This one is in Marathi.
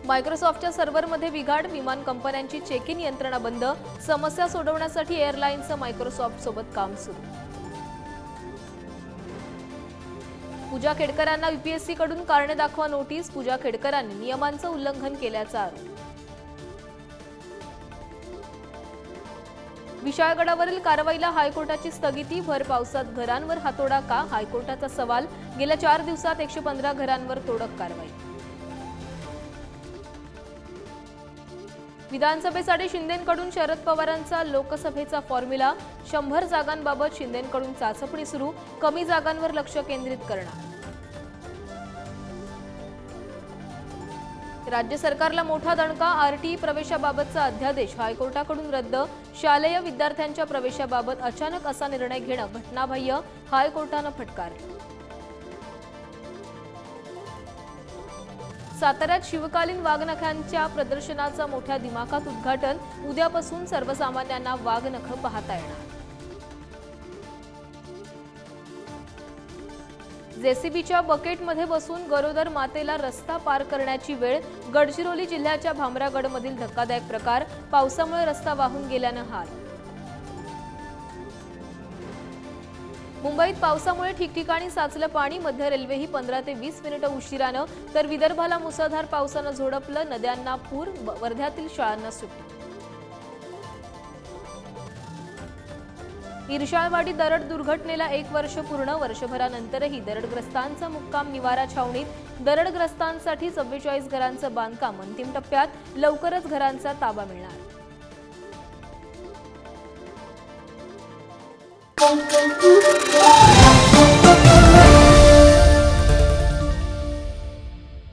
मायक्रोसॉफ्टच्या सर्व्हरमध्ये बिघाड, विमान कंपन्यांची चेक इन यंत्रणा बंद, समस्या सोडवण्यासाठी एअरलाईन्सचं मायक्रोसॉफ्ट सोबत काम सुरू। पूजा खेडकरांना यूपीएससी कडून कारणे दाखवा नोटीस, पूजा खेडकरांनी नियमांचं उल्लंघन केल्याचा आरोप। विशाळगडावरील कारवाईला हायकोर्टाची स्थगिती, भर पावसात घरांवर हातोडा का, हायकोर्टाचा सवाल, गेल्या 4 दिवसात 115 घरांवर तोडक कारवाई। विधानसभेसाठी शिंदेंकडून शरद पवारांचा लोकसभेचा फॉर्म्युला, 100 जागांबाबत शिंदेंकडून चाचपणी सुरू, कमी जागांवर लक्ष केंद्रित करणार। राज्य सरकारला मोठा दणका, आरटीई प्रवेशाबाबतचा अध्यादेश हायकोर्टाकडून रद्द, शालेय विद्यार्थ्यांच्या प्रवेशाबाबत अचानक असा निर्णय घेणं घटनाबाह्य, हायकोर्टानं फटकारलं। साताऱ्यात शिवकालीन वाघनखांच्या प्रदर्शनाचा मोठ्या दिमाखात उद्घाटन, उद्यापासून सर्वसामान्यांना वाघनख पाहता येणार। जेसीबीच्या बकेटमध्ये बसून गरोदर मातेला रस्ता पार करण्याची वेळ, गडचिरोली जिल्ह्याच्या भामरागडमधील धक्कादायक प्रकार, पावसामुळे रस्ता वाहून गेल्यानं हाल। मुंबईत पावसामुळे ठिकठिकाणी साचलं पाणी, मध्य रेल्वेही 15 ते 20 मिनिटं उशिरानं, तर विदर्भाला मुसळधार पावसानं झोडपलं, नद्यांना पूर, वर्ध्यातील शाळांना सुट्टी। इर्शाळवाडी दरड दुर्घटनेला 1 वर्ष पूर्ण, वर्षभरानंतरही दरडग्रस्तांचा मुक्काम निवारा छावणीत, दरडग्रस्तांसाठी 44 घरांचं बांधकाम अंतिम टप्प्यात, लवकरच घरांचा ताबा मिळणार।